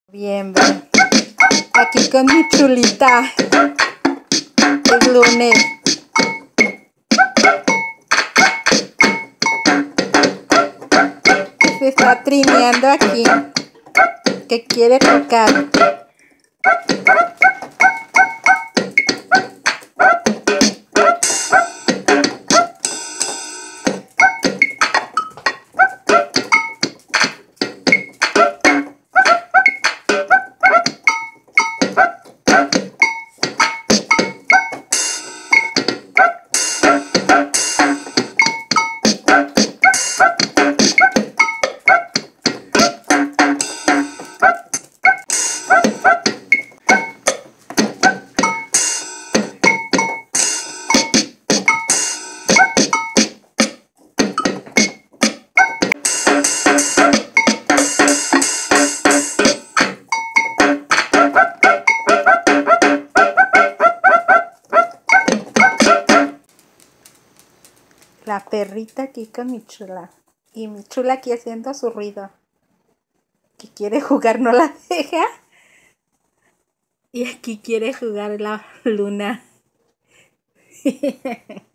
Noviembre. Aquí con mi chulita. Es lunes. Se está trineando aquí. Que quiere tocar. La perrita aquí con mi chula. Y mi chula aquí haciendo su ruido. Que quiere jugar, no la deja. Y aquí quiere jugar la luna.